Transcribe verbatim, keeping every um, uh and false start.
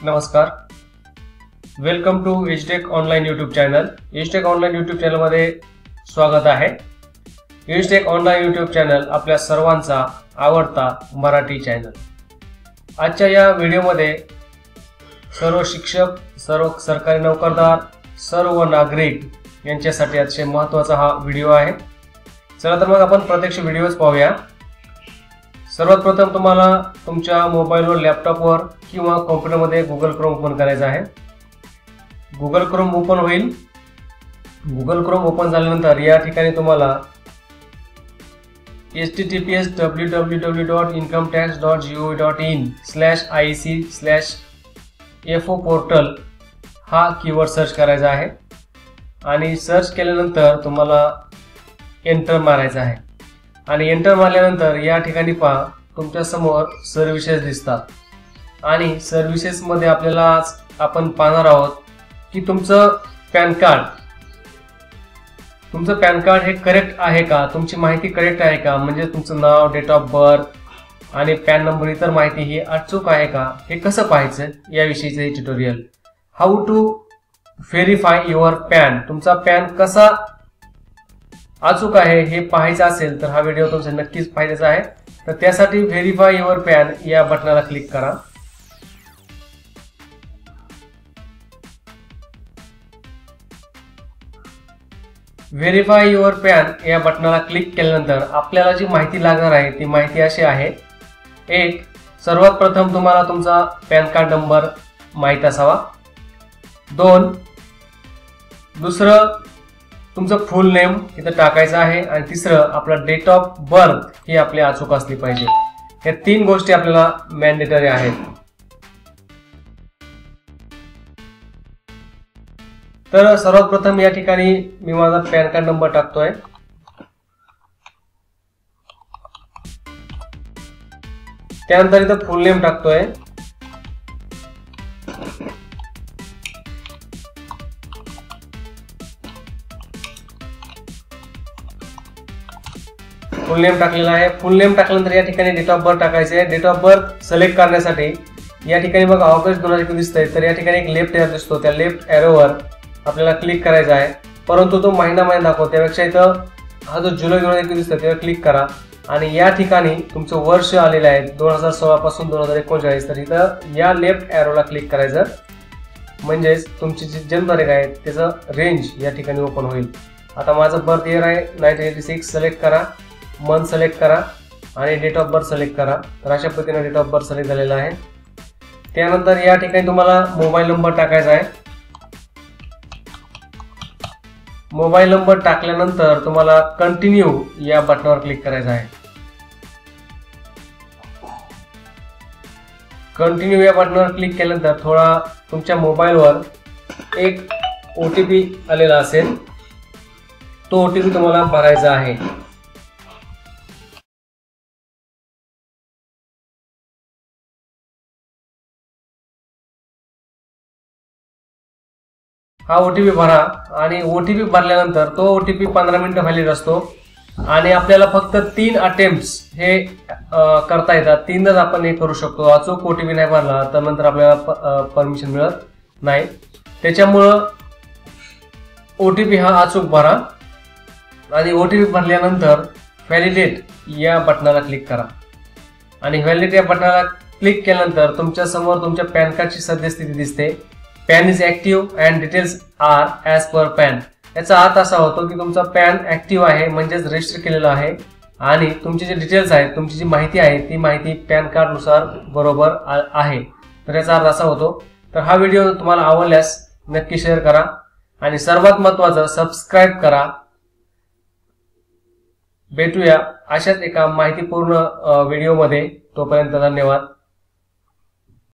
नमस्कार, welcome to एजटेक online YouTube channel. एजटेक ऑनलाइन यूट्यूब चॅनल मध्ये स्वागत आहे. एजटेक ऑनलाइन यूट्यूब चॅनल आपल्या सर्वांचा आवडता मराठी चॅनल. आजच्या या व्हिडिओमध्ये सर्व शिक्षक, सर्व सरकारी नोकरदार, सर्व नागरिक यांच्यासाठी अतिशय महत्त्वाचा हा व्हिडिओ आहे. चला तर मग आपण प्रत्यक्ष व्हिडिओच पाहूया. सर्वात प्रथम तुम्हाला तुमच्या मोबाईलवर, लॅपटॉपवर किंवा कॉम्प्युटरमध्ये गुगल क्रोम ओपन करायचा आहे. गुगल क्रोम ओपन होईल. गुगल क्रोम ओपन झाल्यानंतर या ठिकाणी तुम्हाला H T T P S W W W dot income tax dot G O V dot in slash I C slash F O portal हा keyword search करायचा आहे आणि search केल्यानंतर तुम्हाला एंटर मारायचा आहे. आणि एंटर मारल्यानंतर या ठिकाणी पहा तुमच्या समोर सर्व्हिसेस दिसतात आणि सर्व्हिसेस मध्ये आपल्याला आज आपण पाहणार आहोत की तुमचं पॅन कार्ड तुमचं पॅन कार्ड हे करेक्ट आहे का, तुमची माहिती करेक्ट आहे का, म्हणजे तुमचं नाव, डेट ऑफ बर्थ आणि पॅन नंबर इतर माहिती ही अचूक आहे का, हे कसं पाहायचं याविषयीचं हे tutorial. How to verify your PAN. तुमचा पॅन कसा अचूक आहे हे पाहायचं असेल तर हा व्हिडिओ तुमचा नक्कीच पाहायचा आहे. तर त्यासाठी व्हेरीफाय युअर पॅन या बटनाला क्लिक करा. व्हेरीफाय युअर पॅन या बटनाला क्लिक केल्यानंतर आपल्याला जी माहिती लागणार आहे ती माहिती अशी आहे. एक, सर्वात प्रथम तुम्हाला तुमचा पॅन कार्ड नंबर माहित असावा. दोन, दुसरं तुमचं फुल नेम इथं टाकायचं आहे. आणि तिसरं आपला डेट ऑफ बर्थ ही आपली अचूक असली पाहिजे. या तीन गोष्टी आपल्याला मॅन्डेटरी आहेत. तर सर्वात प्रथम या ठिकाणी मी माझा पॅन कार्ड नंबर टाकतोय. त्यानंतर इथं फुल नेम टाकतोय. फुल नेम टाकलेला आहे. फुल नेम टाकल्यानंतर या ठिकाणी डेट ऑफ बर्थ टाकायचे आहे. डेट ऑफ बर्थ सिलेक्ट करण्यासाठी या ठिकाणी बघा ऑगस्ट दोन हजार एकवीस दिसतंय, तर या ठिकाणी एक लेफ्ट एरो दिसतो. त्या लेफ्ट एरोवर आपल्याला क्लिक करायचा आहे. परंतु तो महिना महिना दाखवतो, त्यापेक्षा इथं हा जो जुलै दोन हजार एकवीस दिसतोय त्यावर क्लिक करा. आणि या ठिकाणी तुमचं वर्ष आलेलं आहे दोन हजार सोळा पासून दोन हजार एकोणचाळीस, तर इथं या लेफ्ट एरोला क्लिक करायचं. म्हणजेच तुमची जी जन्मतारीख आहे त्याचं रेंज या ठिकाणी ओपन होईल. आता माझं बर्थ इयर आहे नाईन्टीन एटी सिक्स. सिलेक्ट करा, मंथ सिलेक्ट करा आणि डेट ऑफ बर्थ सिलेक्ट करा. तर अशा पद्धतीने डेट ऑफ बर्थ सिलेक्ट झालेला आहे. त्यानंतर या ठिकाणी तुम्हाला मोबाईल नंबर टाकायचा आहे. मोबाईल नंबर टाकल्यानंतर तुम्हाला कंटिन्यू या बटनावर क्लिक करायचं आहे. कंटिन्यू या बटनावर क्लिक केल्यानंतर थोडा तुमच्या मोबाईलवर एक ओटीपी आलेला असेल, तो ओटीपी तुम्हाला भरायचा आहे. हा ओटीपी भरा आणि ओटीपी भरल्यानंतर तो ओटीपी पंधरा मिनिटं व्हॅलिड असतो आणि आपल्याला फक्त तीन अटेम्प्ट्स हे करता येतात. तीनच आपण हे करू शकतो. अचूक ओटीपी नाही भरला तर नंतर आपल्याला परमिशन मिळत नाही. त्याच्यामुळं ओटीपी हा अचूक भरा आणि ओटीपी भरल्यानंतर व्हॅलिडेट या बटनाला क्लिक करा. आणि व्हॅलिडेट या बटनाला क्लिक केल्यानंतर तुमच्या समोर तुमच्या पॅन कार्डची सद्यस्थिती दिसते. PAN is active and details are as per PAN. याचा अर्थ असा होतो की तुमचा पॅन ऍक्टिव्ह आहे, म्हणजेच रजिस्टर केलेला आहे आणि तुमचे जे डिटेल्स आहेत, तुमची जी माहिती आहे ती माहिती पॅन कार्ड नुसार बरोबर आहे. तर याचा अर्थ असा होतो. तर हा व्हिडिओ तुम्हाला आवडल्यास नक्की शेअर करा आणि सर्वात महत्त्वाचं सबस्क्राईब करा. भेटूया अशाच एका माहितीपूर्ण व्हिडिओमध्ये. तोपर्यंत धन्यवाद.